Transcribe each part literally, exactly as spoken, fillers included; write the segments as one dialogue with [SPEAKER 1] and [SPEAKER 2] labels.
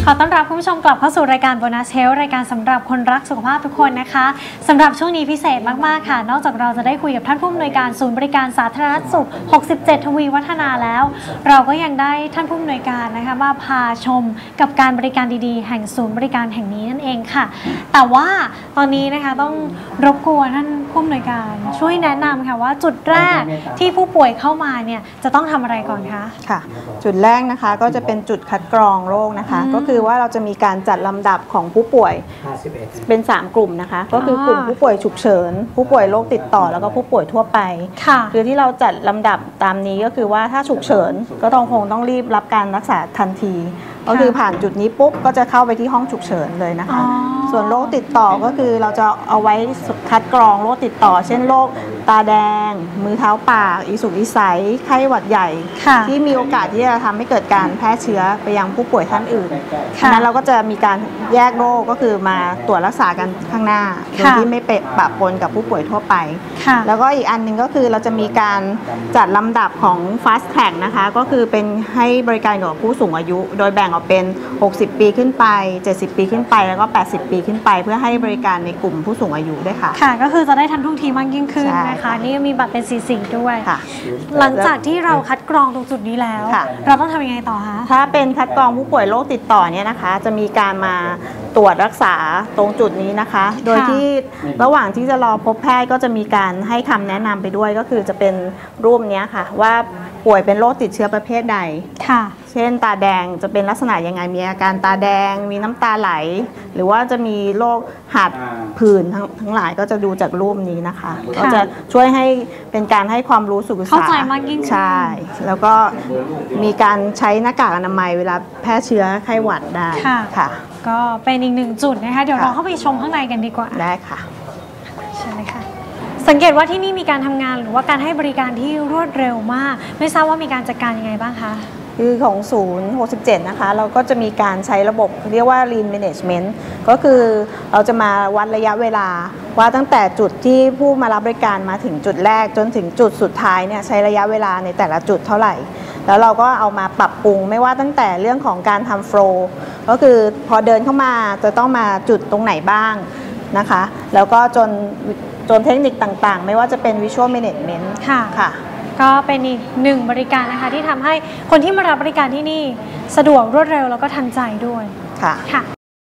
[SPEAKER 1] ขอต้อนรับคุณผู้ชมกลับเข้าสู่รายการโบนัสเฮลท์รายการสำหรับคนรักสุขภาพทุกคนนะคะสำหรับช่วงนี้พิเศษมากๆค่ะนอกจากเราจะได้คุยกับท่านผู้อำนวยการศูนย์บริการสาธารณสุขหกสิบเจ็ดทวีวัฒนาแล้วเราก็ยังได้ท่านผู้อำนวยการนะคะมาพาชมกับการบริการดีๆแห่งศูนย์บริการแห่งนี้นั่นเองค่ะแต่ว่าตอนนี้นะคะต้องรบกวนท่านผู้อำนวยการช่วยแนะนำค่ะว่าจุดแรกที่ผู้ป่วยเข้ามาเนี่ยจะต้องทำอะไรก่อนคะ
[SPEAKER 2] ค่ะจุดแรกนะคะก็จะเป็นจุดคัดกรองโรคนะคะก็คือว่าเราจะมีการจัดลำดับของผู้ป่วยเป็นสามกลุ่มนะคะก็คือกลุ่มผู้ป่วยฉุกเฉินผู้ป่วยโรคติดต่อแล้วก็ผู้ป่วยทั่วไปคือที่เราจัดลำดับตามนี้ก็คือว่าถ้าฉุกเฉินก็ต้องคงต้องรีบรับการรักษาทันทีก็คือผ่านจุดนี้ปุ๊บก็จะเข้าไปที่ห้องฉุกเฉินเลยนะคะส่วนโรคติดต่อก็คือเราจะเอาไว้คัดกรองโรคติดต่อเช่นโรคตาแดงมือเท้าปากอีสุกอีใสไข้หวัดใหญ่ที่มีโอกาสที่จะทำให้เกิดการแพร่เชื้อไปยังผู้ป่วยท่านอื่นฉะนั้นเราก็จะมีการแยกโรคก็คือมาตรวจรักษากันข้างหน้าโดยที่ไม่เปะปะปนกับผู้ป่วยทั่วไปแล้วก็อีกอันหนึ่งก็คือเราจะมีการจัดลำดับของ Fast Track นะคะก็คือเป็นให้บริการกับผู้สูงอายุโดยแบ่งออกเป็นหกสิบปีขึ้นไปเจ็ดสิบปีขึ้นไปแล้วก็แปดสิบปีขึ้นไปเพื่อให้บริการในกลุ่มผู้สูงอายุด้วยค่ะ
[SPEAKER 1] ค่ะก็คือจะได้ทันท่วงทีมากยิ่งขึ้นนะคะนี่ก็มีบัตรเป็นสีสีด้วยหลังจากที่เราคัดกรองตรงจุดนี้แล้วเราต้องทำยังไงต่อคะ
[SPEAKER 2] ถ้าเป็นคัดกรองผู้ป่วยโรคติดต่อเนี่ยนะคะจะมีการมาตรวจรักษาตรงจุดนี้นะคะโดยที่ระหว่างที่จะรอพบแพทย์ก็จะมีการให้คำแนะนำไปด้วยก็คือจะเป็นรูปนี้ค่ะว่าป่วยเป็นโรคติดเชื้อประเภทใดค่ะเช่นตาแดงจะเป็นลักษณะยังไงมีอาการตาแดงมีน้ำตาไหลหรือว่าจะมีโรคหัดผื่นทั้งทั้งหลายก็จะดูจากรูปนี้นะคะก็จะช่วยให้เป็นการให้ความรู้สุขศึกษาเข้า
[SPEAKER 1] ใจมากยิ่งขึ้น
[SPEAKER 2] ใช่แล้วก็มีการใช้หน้ากากอนามัยเวลาแพร่เชื้อไข้หวัดได้ค่ะ
[SPEAKER 1] ก็เป็นอีกหนึ่งจุดนะคะเดี๋ยวเราเข้าไปชมข้างในกันดีกว่า
[SPEAKER 2] ได้ค่ะ
[SPEAKER 1] ใช่ค่ะสังเกตว่าที่นี่มีการทำงานหรือว่าการให้บริการที่รวดเร็วมากไม่ทราบว่ามีการจัดการยังไงบ้างคะ
[SPEAKER 2] คือของศูนย์หกสิบเจ็ดนะคะเราก็จะมีการใช้ระบบเรียกว่า Lean Management ก็คือเราจะมาวัดระยะเวลาว่าตั้งแต่จุดที่ผู้มารับบริการมาถึงจุดแรกจนถึงจุดสุดท้ายเนี่ยใช้ระยะเวลาในแต่ละจุดเท่าไหร่แล้วเราก็เอามาปรับปรุงไม่ว่าตั้งแต่เรื่องของการทำโฟล์ก็คือพอเดินเข้ามาจะต้องมาจุดตรงไหนบ้างนะคะแล้วก็จนจนเทคนิคต่างๆไม่ว่าจะเป็น Visual Management
[SPEAKER 1] ค่ะค่ะก็เป็นอีกหนึ่งบริการนะคะที่ทำให้คนที่มารับบริการที่นี่สะดวกรวดเร็วแล้วก็ทันใจด้วย
[SPEAKER 2] ค่ะ
[SPEAKER 1] ค่ะ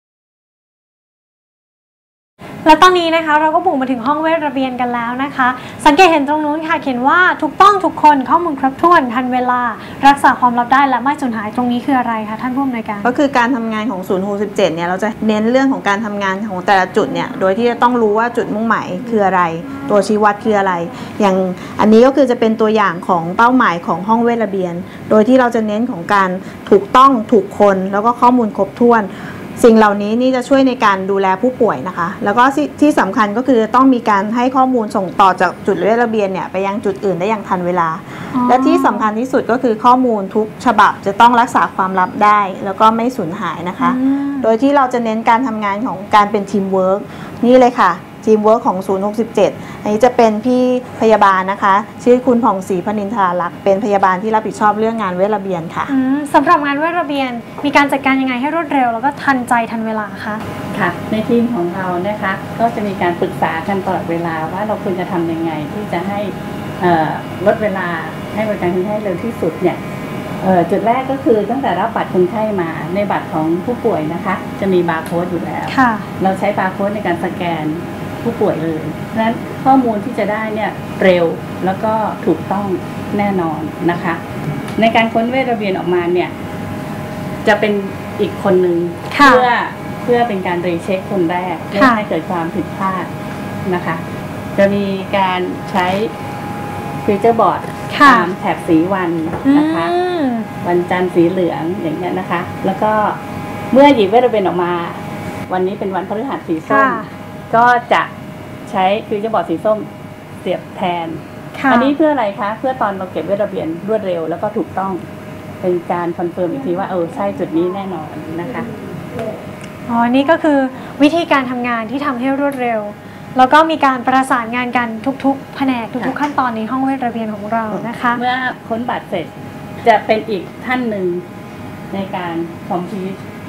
[SPEAKER 1] และตอนนี้นะคะเราก็บุกมาถึงห้องเวชระเบียนกันแล้วนะคะสังเกตเห็นตรงนู้นค่ะเขียนว่าถูกต้องทุกคนข้อมูลครบถ้วนทันเวลารักษาความลับได้และไม่สูญหายตรงนี้คืออะไรคะท่านผู้อำนวยการ
[SPEAKER 2] ก็คือการทำงานของศูนย์หกสิบเจ็ดเนี่ยเราจะเน้นเรื่องของการทำงานของแต่ละจุดเนี่ยโดยที่จะต้องรู้ว่าจุดมุ่งหมายคืออะไรตัวชี้วัดคืออะไรอย่างอันนี้ก็คือจะเป็นตัวอย่างของเป้าหมายของห้องเวชระเบียนโดยที่เราจะเน้นของการถูกต้องถูกคนแล้วก็ข้อมูลครบถ้วนสิ่งเหล่านี้นี่จะช่วยในการดูแลผู้ป่วยนะคะแล้วก็ที่สำคัญก็คือต้องมีการให้ข้อมูลส่งต่อจากจุดเวชระเบียนเนี่ยไปยังจุดอื่นได้อย่างทันเวลาและที่สำคัญที่สุดก็คือข้อมูลทุกฉบับจะต้องรักษาความลับได้แล้วก็ไม่สูญหายนะคะโดยที่เราจะเน้นการทำงานของการเป็นทีมเวิร์กนี่เลยค่ะทีมเวิร์กของศูนย์หกสิบเจ็ดอันนี้จะเป็นพี่พยาบาลนะคะชื่อคุณผ่องศรีพนินทราลักษณ์เป็นพยาบาลที่รับผิดชอบเรื่องงานเวชระเบียนค่ะ
[SPEAKER 1] สำหรับงานเวชระเบียนมีการจัดการยังไงให้รวดเร็วแล้วก็ทันใจทันเวลาคะ
[SPEAKER 3] ค่ะในทีมของเรานะคะก็จะมีการปรึกษากันตลอดเวลาว่าเราควรจะทำยังไงที่จะให้ลดเวลาให้บริการคนไข้เร็วที่สุดเนี่ยจุดแรกก็คือตั้งแต่รับบัตรคนไข้มาในบัตรของผู้ป่วยนะคะจะมีบาร์โค้ดอยู่แล้วเราใช้บาร์โค้ดในการสแกนผู้ป่วยเลยเพราะฉะนั้นข้อมูลที่จะได้เนี่ยเร็วแล้วก็ถูกต้องแน่นอนนะคะในการค้นเวชระเบียนออกมาเนี่ยจะเป็นอีกคนหนึ่งเพื่อเพื่อเป็นการรีเช็คคนแรกไม่ให้เกิดความผิดพลาดนะคะจะมีการใช้ฟีเจอร์บอร์ดตามแถบสีวันนะคะวันจันทร์สีเหลืองอย่างเงี้ยนะคะแล้วก็เมื่อหยิบเวชระเบียนออกมาวันนี้เป็นวันพฤหัสสีส้มก็จะใช้ฟีเจอร์บอร์ดสีส้มเสียบแทนอันนี้เพื่ออะไรคะเพื่อตอนเราเก็บเวชระเบียนรวดเร็วแล้วก็ถูกต้องเป็นการคอนเฟิร์มอีกทีว่าเออใช่จุดนี้แน่นอนนะคะ
[SPEAKER 1] อ๋อนี่ก็คือวิธีการทำงานที่ทำให้รวดเร็วแล้วก็มีการประสานงานกันทุกๆแผนกทุกๆขั้นตอนในห้องเวชระเบียนของเรานะคะ
[SPEAKER 3] เมื่อค้นบัตรเสร็จจะเป็นอีกท่านหนึ่งในการคอมพิวต์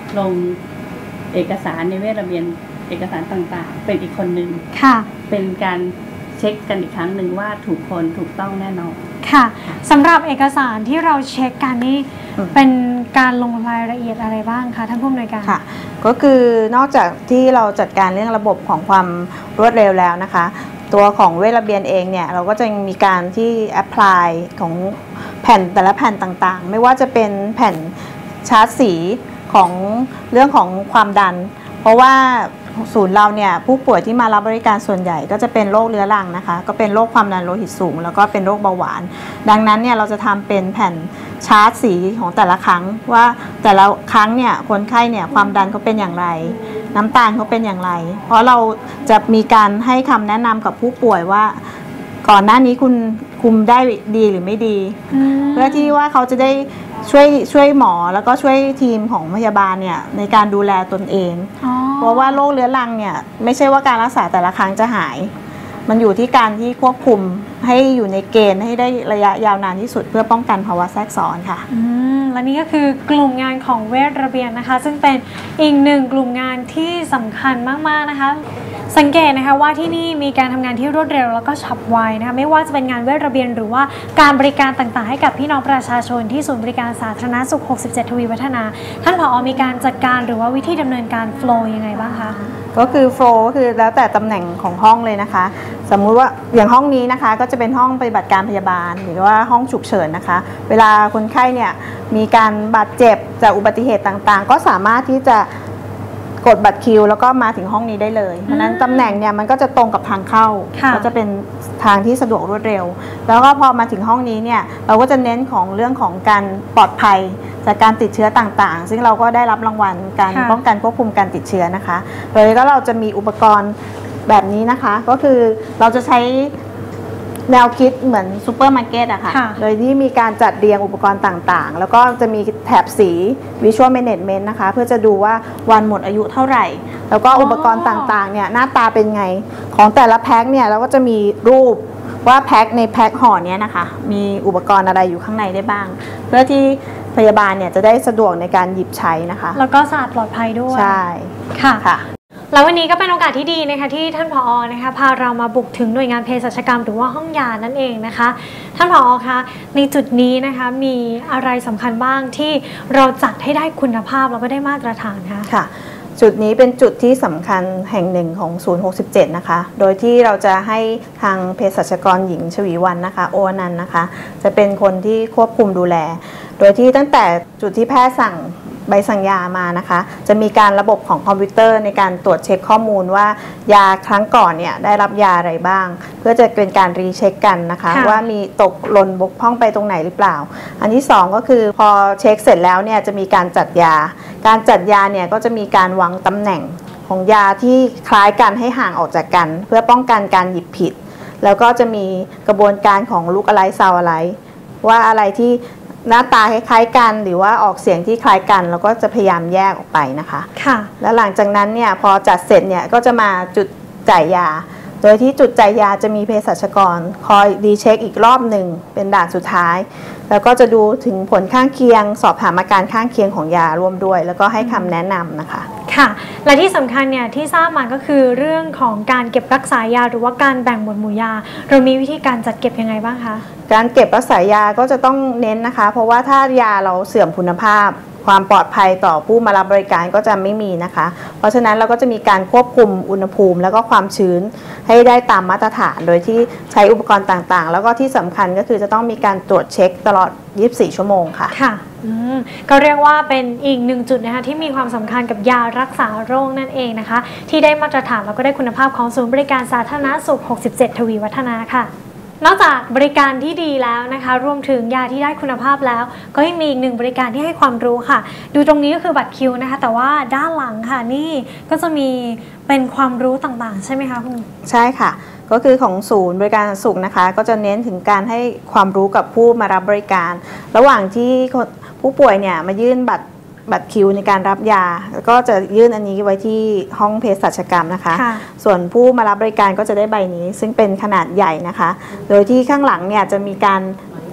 [SPEAKER 3] ลงเอกสารในเวชระเบียนเอกสารต่างๆเป็นอีกคนหนึ่ง
[SPEAKER 1] ค่ะ
[SPEAKER 3] เป็นการเช็คกันอีกครั้งหนึ่งว่าถูกคนถูกต้องแน่นอน
[SPEAKER 1] ค่ะสำหรับเอกสารที่เราเช็คกันนี่เป็นการลงรายละเอียดอะไรบ้างคะท่านผู้อำนวยการ
[SPEAKER 2] ค่ะก็คือนอกจากที่เราจัดการเรื่องระบบของความรวดเร็วแล้วนะคะตัวของเวชระเบียนเองเนี่ยเราก็จะมีการที่แอพพลายของแผ่นแต่ละแผ่นต่างๆไม่ว่าจะเป็นแผ่นชาร์จสีของเรื่องของความดันเพราะว่าศูนย์เราเนี่ยผู้ป่วยที่มารับบริการส่วนใหญ่ก็จะเป็นโรคเรื้อรังนะคะก็เป็นโรคความดันโลหิตสูงแล้วก็เป็นโรคเบาหวานดังนั้นเนี่ยเราจะทำเป็นแผ่นชาร์จสีของแต่ละครั้งว่าแต่ละครั้งเนี่ยคนไข้เนี่ยความดันเขาเป็นอย่างไรน้ำตาลเขาเป็นอย่างไรเพราะเราจะมีการให้คำแนะนำกับผู้ป่วยว่าก่อนหน้านี้คุณคุมได้ดีหรือไม่ดีเพื่อที่ว่าเขาจะได้ช่วยช่วยหมอแล้วก็ช่วยทีมของพยาบาลเนี่ยในการดูแลตนเองเพราะว่าโรคเรื้อรังเนี่ยไม่ใช่ว่าการรักษาแต่ละครั้งจะหายมันอยู่ที่การที่ควบคุมให้อยู่ในเกณฑ์ให้ได้ระยะยาวนานที่สุดเพื่อป้องกันภาวะแทรกซ้อนค่ะ
[SPEAKER 1] อืมและนี่ก็คือกลุ่มงานของเวชระเบียนนะคะซึ่งเป็นอีกหนึ่งกลุ่มงานที่สำคัญมากๆนะคะสังเกตนะคะว่าที่นี่มีการทำงานที่รวดเร็วแล้วก็ฉับไวนะคะไม่ว่าจะเป็นงานเวชระเบียนหรือว่าการบริการต่างๆให้กับพี่น้องประชาชนที่ศูนย์บริการสาธารณสุขหกสิบเจ็ดทวีวัฒนาท่านผอ.มีการจัดการหรือว่าวิธีดำเนินการโฟลว์ยังไงบ้างคะ
[SPEAKER 2] ก็คือโฟลว์ก็คือแล้วแต่ตำแหน่งของห้องเลยนะคะสมมุติว่าอย่างห้องนี้นะคะก็จะเป็นห้องปฏิบัติการพยาบาลหรือว่าห้องฉุกเฉินนะคะเวลาคนไข้เนี่ยมีการบาดเจ็บจากอุบัติเหตุต่างๆก็สามารถที่จะกดบัตรคิวแล้วก็มาถึงห้องนี้ได้เลยเพราะนั้นตำแหน่งเนี่ยมันก็จะตรงกับทางเข้าก็จะเป็นทางที่สะดวกรวดเร็วแล้วก็พอมาถึงห้องนี้เนี่ยเราก็จะเน้นของเรื่องของการปลอดภัยจากการติดเชื้อต่างๆซึ่งเราก็ได้รับรางวัลการป้องกันควบคุมการติดเชื้อนะคะโดยก็เราจะมีอุปกรณ์แบบนี้นะคะก็คือเราจะใช้แนวคิดเหมือนซูเปอร์มาร์เก็ตอะค่ะโดยที่มีการจัดเรียงอุปกรณ์ต่างๆแล้วก็จะมีแถบสี Visual Management นะคะเพื่อจะดูว่าวันหมดอายุเท่าไหร่แล้วก็อุปกรณ์ต่างๆเนี่ยหน้าตาเป็นไงของแต่ละแพ็คเนี่ยเราก็จะมีรูปว่าแพ็คในแพ็คห่อนี้นะคะมีอุปกรณ์อะไรอยู่ข้างในได้บ้างเพื่อที่พยาบาลเนี่ยจะได้สะดวกในการหยิบใช้นะคะ
[SPEAKER 1] แล้วก็สะอาดปลอดภัยด้วย
[SPEAKER 2] ใช่
[SPEAKER 1] ค่ะค่ะแล้ววันนี้ก็เป็นโอกาสที่ดีนะคะที่ท่านผอ.นะคะพาเรามาบุกถึงหน่วยงานเภสัชกรรมหรือว่าห้องยานั่นเองนะคะท่านผอ.คะในจุดนี้นะคะมีอะไรสำคัญบ้างที่เราจัดให้ได้คุณภาพแล้วก็ได้มาตรฐานคะ
[SPEAKER 2] ค่ะจุดนี้เป็นจุดที่สำคัญแห่งหนึ่งของศูนย์หกสิบเจ็ดนะคะโดยที่เราจะให้ทางเภสัชกรหญิงชวีวรรณนะคะโอนันนะคะจะเป็นคนที่ควบคุมดูแลโดยที่ตั้งแต่จุดที่แพทย์สั่งใบสั่งยามานะคะจะมีการระบบของคอมพิวเตอร์ในการตรวจเช็คข้อมูลว่ายาครั้งก่อนเนี่ยได้รับยาอะไรบ้างเพื่อจะเป็นการรีเช็คกันนะคะว่ามีตกหล่นบกพร่องไปตรงไหนหรือเปล่าอันที่สองก็คือพอเช็คเสร็จแล้วเนี่ยจะมีการจัดยาการจัดยาเนี่ยก็จะมีการวางตำแหน่งของยาที่คล้ายกันให้ห่างออกจากกันเพื่อป้องกันการหยิบผิดแล้วก็จะมีกระบวนการของลุกอะไรซาวอะไรว่าอะไรที่หน้าตาคล้ายๆกันหรือว่าออกเสียงที่คล้ายกันเราก็จะพยายามแยกออกไปนะคะค่ะแล้วหลังจากนั้นเนี่ยพอจัดเสร็จเนี่ยก็จะมาจุดจ่ายยาโดยที่จุดจ่ายยาจะมีเภสัชกรคอยรีเช็คอีกรอบหนึ่งเป็นด่านสุดท้ายแล้วก็จะดูถึงผลข้างเคียงสอบถามอาการข้างเคียงของยาร่วมด้วยแล้วก็ให้คำแนะนำนะคะ
[SPEAKER 1] ค่ะและที่สำคัญเนี่ยที่ทราบมาก็คือเรื่องของการเก็บรักษายาหรือว่าการแบ่งหมวดหมู่ยาเรามีวิธีการจัดเก็บยังไงบ้างคะ
[SPEAKER 2] การเก็บรักษายาก็จะต้องเน้นนะคะเพราะว่าถ้ายาเราเสื่อมคุณภาพความปลอดภัยต่อผู้มารับบริการก็จะไม่มีนะคะเพราะฉะนั้นเราก็จะมีการควบคุมอุณหภูมิแล้วก็ความชื้นให้ได้ตามมาตรฐานโดยที่ใช้อุปกรณ์ต่างๆแล้วก็ที่สำคัญก็คือจะต้องมีการตรวจเช็คตลอดยี่สิบสี่ชั่วโมงค่ะ
[SPEAKER 1] ค่ะก็เรียกว่าเป็นอีกหนึ่งจุดนะคะที่มีความสำคัญกับยารักษาโรคนั่นเองนะคะที่ได้มาตรฐานแล้วก็ได้คุณภาพของศูนย์บริการสาธารณสุขหกสิบเจ็ดทวีวัฒนาค่ะนอกจากบริการที่ดีแล้วนะคะรวมถึงยาที่ได้คุณภาพแล้วก็ยังมีอีกหนึ่งบริการที่ให้ความรู้ค่ะดูตรงนี้ก็คือบัตรคิวนะคะแต่ว่าด้านหลังค่ะนี่ก็จะมีเป็นความรู้ต่างๆใช่ไหมคะคุณ
[SPEAKER 2] ใช่ค่ะก็คือของศูนย์บริการสุขนะคะก็จะเน้นถึงการให้ความรู้กับผู้มารับบริการระหว่างที่ผู้ป่วยเนี่ยมายื่นบัตรบัตรคิวในการรับยาแล้วก็จะยื่นอันนี้ไว้ที่ห้องเภสัชกรรมนะคะส่วนผู้มารับบริการก็จะได้ใบนี้ซึ่งเป็นขนาดใหญ่นะคะโดยที่ข้างหลังเนี่ยจะมีการ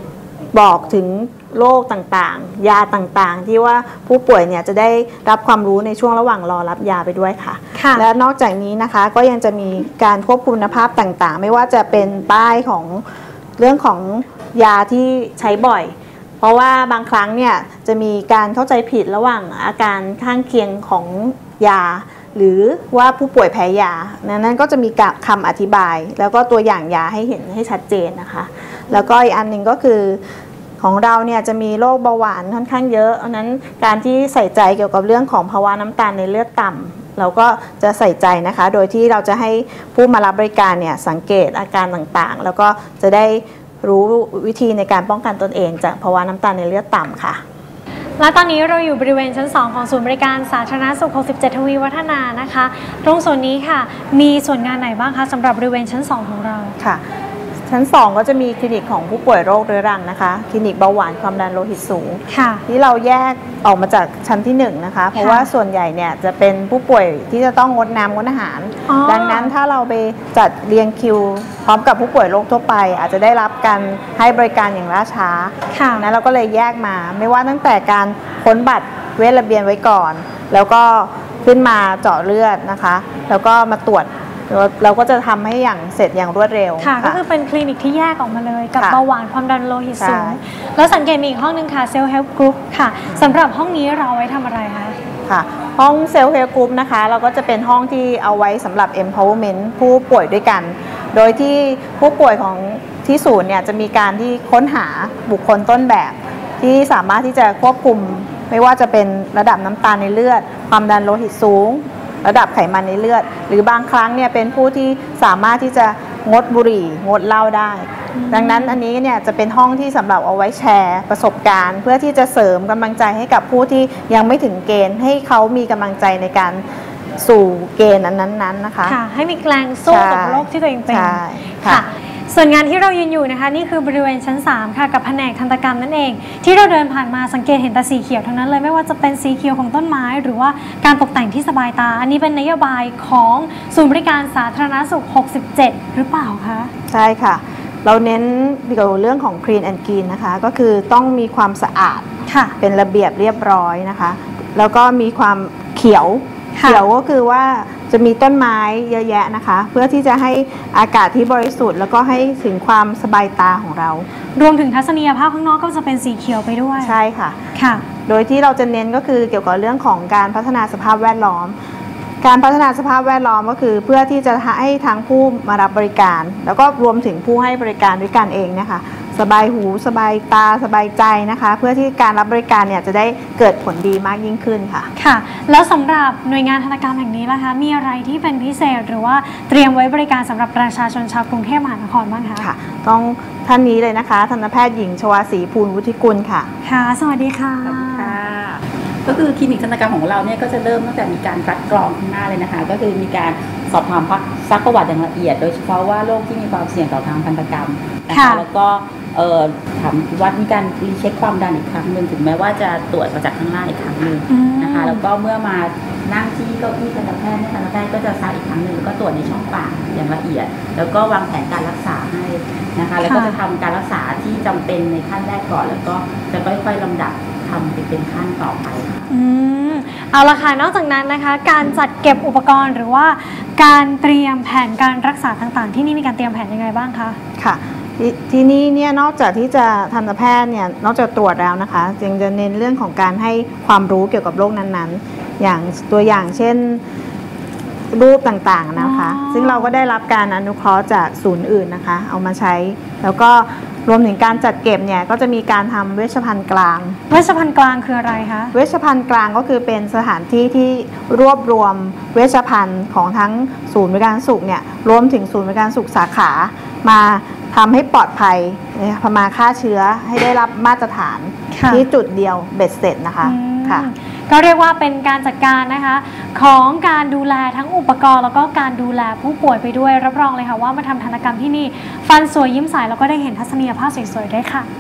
[SPEAKER 2] บอกถึงโรคต่างๆยาต่างๆที่ว่าผู้ป่วยเนี่ยจะได้รับความรู้ในช่วงระหว่างรอรับยาไปด้วยค่ะและนอกจากนี้นะคะก็ยังจะมีการควบคุมคุณภาพต่างๆไม่ว่าจะเป็นป้ายของเรื่องของยาที่ใช้บ่อยเพราะว่าบางครั้งเนี่ยจะมีการเข้าใจผิดระหว่างอาการข้างเคียงของยาหรือว่าผู้ป่วยแพ้ยานั้นก็จะมีคำอธิบายแล้วก็ตัวอย่างยาให้เห็นให้ชัดเจนนะคะแล้วก็อีกอันหนึ่งก็คือของเราเนี่ยจะมีโรคเบาหวานค่อนข้างเยอะเพราะนั้นการที่ใส่ใจเกี่ยวกับเรื่องของภาวะน้ำตาลในเลือดต่ำเราก็จะใส่ใจนะคะโดยที่เราจะให้ผู้มารับบริการเนี่ยสังเกตอาการต่างๆแล้วก็จะได้รู้วิธีในการป้องกันตนเองจากภาวะน้ำตาลในเลือดต่ำค่ะ
[SPEAKER 1] และตอนนี้เราอยู่บริเวณชั้นสองของศูนย์บริการสาธารณสุขหกสิบเจ็ดทวีวัฒนานะคะตรงส่วนนี้ค่ะมีส่วนงานไหนบ้างคะสำหรับบริเวณชั้นสองของเรา
[SPEAKER 2] ค่ะชั้นสองก็จะมีคลินิกของผู้ป่วยโรคเรื้อรังนะคะคลินิกเบาหวานความดันโลหิตสูงที่เราแยกออกมาจากชั้นที่หนึ่งนะคะเพราะว่าส่วนใหญ่เนี่ยจะเป็นผู้ป่วยที่จะต้องงดน้ำงดอาหารดังนั้นถ้าเราไปจัดเรียงคิวพร้อมกับผู้ป่วยโรคทั่วไปอาจจะได้รับการให้บริการอย่างล่าช้านะเราก็เลยแยกมาไม่ว่าตั้งแต่การค้นบัตรเวชระเบียนไว้ก่อนแล้วก็ขึ้นมาเจาะเลือดนะคะแล้วก็มาตรวจเราก็จะทำให้อย่างเสร็จอย่างรวดเร็ว
[SPEAKER 1] ค่ะก็คือเป็นคลินิกที่แยกออกมาเลยกับเบาหวานความดันโลหิตสูงแล้วสังเกตมีอีกห้องนึงค่ะเซลล์เฮลท์กรุ๊ปค่ะสำหรับห้องนี้เราไว้ทำอะไรคะ
[SPEAKER 2] ค่ะห้องเซลล์เฮลท์กรุ๊ปนะคะเราก็จะเป็นห้องที่เอาไว้สำหรับ empowerment ผู้ป่วยด้วยกันโดยที่ผู้ป่วยของที่ศูนย์เนี่ยจะมีการที่ค้นหาบุคคลต้นแบบที่สามารถที่จะควบคุมไม่ว่าจะเป็นระดับน้ำตาลในเลือดความดันโลหิตสูงระดับไขมันในเลือดหรือบางครั้งเนี่ยเป็นผู้ที่สามารถที่จะงดบุหรี่งดเหล้าได้ดังนั้นอันนี้เนี่ยจะเป็นห้องที่สำหรับเอาไว้แชร์ประสบการณ์เพื่อที่จะเสริมกำลังใจให้กับผู้ที่ยังไม่ถึงเกณฑ์ให้เขามีกำลังใจในการสู่เกณฑ์นั้นๆนะคะ
[SPEAKER 1] ค่ะให้มีแรงสู้กับโรคที่ตัวเองเป็น
[SPEAKER 2] ค่ะ
[SPEAKER 1] ส่วนงานที่เรายืนอยู่นะคะนี่คือบริเวณชั้นสามค่ะกับแผนกทันตกรรมนั่นเองที่เราเดินผ่านมาสังเกตเห็นแต่สีเขียวทั้งนั้นเลยไม่ว่าจะเป็นสีเขียวของต้นไม้หรือว่าการตกแต่งที่สบายตาอันนี้เป็นนโยบายของศูนย์บริการสาธารณสุขหกสิบเจ็ดหรือเปล่าคะ
[SPEAKER 2] ใช่ค่ะเราเน้นเกี่ยวกับเรื่องของ clean and green นะคะก็คือต้องมีความสะอาดเป็นระเบียบเรียบร้อยนะคะแล้วก็มีความเขียวเขียวก็คือว่าจะมีต้นไม้เยอะแยะนะคะเพื่อที่จะให้อากาศที่บริสุทธิ์แล้วก็ให้ถึงความสบายตาของเรา
[SPEAKER 1] รวมถึงทัศนียภาพข้างนอกก็จะเป็นสีเขียวไปด้วย
[SPEAKER 2] ใช่ค่ะ
[SPEAKER 1] ค่ะ
[SPEAKER 2] โดยที่เราจะเน้นก็คือเกี่ยวกับเรื่องของการพัฒนาสภาพแวดล้อมการพัฒนาสภาพแวดล้อมก็คือเพื่อที่จะให้ทั้งผู้มารับบริการแล้วก็รวมถึงผู้ให้บริการด้วยกันเองนะคะสบายหูสบายตาสบายใจนะคะเพื่อที่การรับบริการเนี่ยจะได้เกิดผลดีมากยิ่งขึ้นค่ะ
[SPEAKER 1] ค่ะแล้วสำหรับหน่วยงานทันตกรรมแห่งนี้ล่ะคะมีอะไรที่เป็นพิเศษหรือว่าเตรียมไว้บริการสำหรับประชาชนชาวกรุงเทพมหานครบ้างคะ
[SPEAKER 2] ค่ะต้องท่านนี้เลยนะคะทันตแพทย์หญิงชวาศรีภูลวุฒิกุลค่ะ
[SPEAKER 1] ค่ะสวัสดีค่ะ
[SPEAKER 3] ค่ะก็คือคลินิกทันตกรรมของเราเนี่ยก็จะเริ่มตั้งแต่มีการคัดกรองข้างหน้าเลยนะคะก็คือมีการสอบถามซักประวัติอย่างละเอียดโดยเฉพาะว่าโรคที่มีความเสี่ยงต่อทางทันตกรรมนะคะแล้วก็เอ่อถามวัดมีการรีเช็คความดันอีกครั้งหนึ่งถึงแม้ว่าจะตรวจมาจากข้างหน้าอีกครั้งหนึ่งนะคะแล้วก็เมื่อมานั่งที่เก้าอี้ทันตแพทย์ทันตแพทย์ก็จะซักอีกครั้งหนึ่งแล้วก็ตรวจในช่องปากอย่างละเอียดแล้วก็วางแผนการรักษาให้นะคะแล้วก็จะทำการรักษาที่จำเป็นในขั้นแรกก่อนแล้วก็จะค่อยๆลำดับทำไปเป็นขั้นต่อไป
[SPEAKER 1] อืมเอาละค่ะนอกจากนั้นนะคะการจัดเก็บอุปกรณ์หรือว่าการเตรียมแผนการรักษาต่างๆที่นี่มีการเตรียมแผนยังไงบ้างคะ
[SPEAKER 2] ค่ะที่นี่เนี่ยนอกจากที่จะทันตแพทย์เนี่ยนอกจากตรวจแล้วนะคะยังจะเน้นเรื่องของการให้ความรู้เกี่ยวกับโรคนั้นๆอย่างตัวอย่างเช่นรูปต่างๆนะคะซึ่งเราก็ได้รับการอนุเคราะห์จากศูนย์อื่นนะคะเอามาใช้แล้วก็รวมถึงการจัดเก็บเนี่ยก็จะมีการทำเวชภัณฑ์กลาง
[SPEAKER 1] เวชภัณฑ์กลางคืออะไรคะ
[SPEAKER 2] เวชภัณฑ์กลางก็คือเป็นสถานที่ที่รวบรวมเวชภัณฑ์ของทั้งศูนย์บริการสุขเนี่ยรวมถึงศูนย์บริการสุขสาขามาทำให้ปลอดภัยพมาฆ่าเชื้อให้ได้รับมาตรฐานที่จุดเดียวเบ็ดเสร็จนะคะค่ะ
[SPEAKER 1] ก็เรียกว่าเป็นการจัดการนะคะของการดูแลทั้งอุปกรณ์แล้วก็การดูแลผู้ป่วยไปด้วยรับรองเลยค่ะว่ามาทำทันตกรรมที่นี่ฟันสวยยิ้มใสแล้วก็ได้เห็นทัศนียภาพสวยๆด้วยค่ะ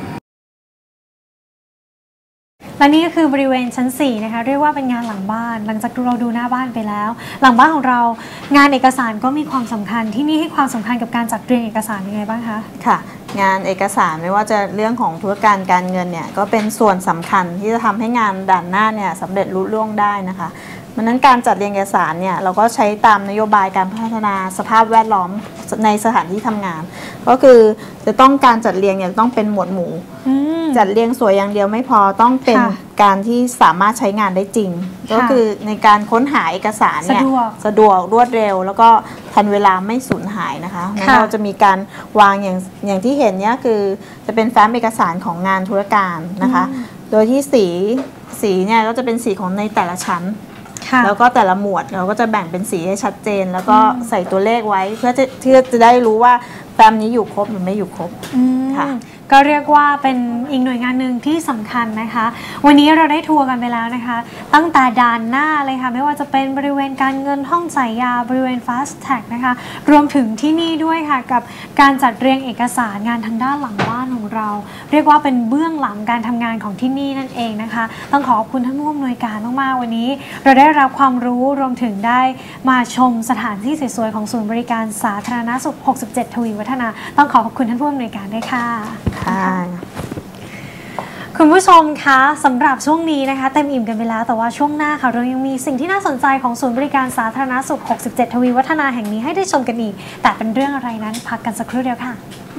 [SPEAKER 1] และนี่ก็คือบริเวณชั้นสี่นะคะเรียกว่าเป็นงานหลังบ้านหลังจากเราดูหน้าบ้านไปแล้วหลังบ้านของเรางานเอกสารก็มีความสำคัญที่นี่ให้ความสำคัญกับการจัดเรียงเอกสารยังไงบ้างคะ
[SPEAKER 2] ค่ะทงานเอกสารไม่ว่าจะเรื่องของธุรการการเงินเนี่ยก็เป็นส่วนสำคัญที่จะทำให้งานด่านหน้าเนี่ยสำเร็จลุล่วงได้นะคะเพราะนั้นการจัดเรียงเอกสารเนี่ยเราก็ใช้ตามนโยบายการพัฒนาสภาพแวดล้อมในสถานที่ทำงาน ก็คือจะต้องการจัดเรียงเนี่ยต้องเป็นหมวดหมู่จัดเรียงสวยอย่างเดียวไม่พอต้องเป็นการที่สามารถใช้งานได้จริง ก็คือในการค้นหาเอกสารเนี่ยสะดวกรวดเร็ว แล้วก็ทันเวลาไม่สูญหายนะคะเราจะมีการวางอย่างอย่างที่เห็นเนี่ยคือจะเป็นแฟ้มเอกสารของงานธุรการนะคะโดยที่สีสีเนี่ยก็จะเป็นสีของในแต่ละชั้นแล้วก็แต่ละหมวดเราก็จะแบ่งเป็นสีให้ชัดเจน แล้วก็ใส่ตัวเลขไว้เพื่อจะเพื่อจะได้รู้ว่าแฟ้มนี้อยู่ครบหรือไม่อยู่ครบค่ะ
[SPEAKER 1] ก็เรียกว่าเป็นอีกหน่วยงานหนึ่งที่สำคัญนะคะวันนี้เราได้ทัวร์กันไปแล้วนะคะตั้งแต่ด่านหน้าเลยค่ะไม่ว่าจะเป็นบริเวณการเงินห้องจ่ายยาบริเวณ Fast Tag นะคะรวมถึงที่นี่ด้วยค่ะกับการจัดเรียงเอกสารงานทางด้านหลังบ้านของเรา เรียกว่าเป็นเบื้องหลังการทำงานของที่นี่นั่นเองนะคะต้องขอบคุณท่านผู้อำนวยการมากๆวันนี้เราได้รับความรู้รวมถึงได้มาชมสถานที่สวยๆของศูนย์บริการสาธารณสุขหกสิบเจ็ดทวีวัฒนาต้องขอขอบคุณท่านผู้อำนวยการด้วยค่ะคุณผู้ชมคะสำหรับช่วงนี้นะคะเต็มอิ่มกันไปแล้วแต่ว่าช่วงหน้าค่ะเรายังมีสิ่งที่น่าสนใจของศูนย์บริการสาธารณสุขหกสิบเจ็ดทวีวัฒนาแห่งนี้ให้ได้ชมกันอีกแต่เป็นเรื่องอะไรนั้นพักกันสักครู่เดียวค่ะ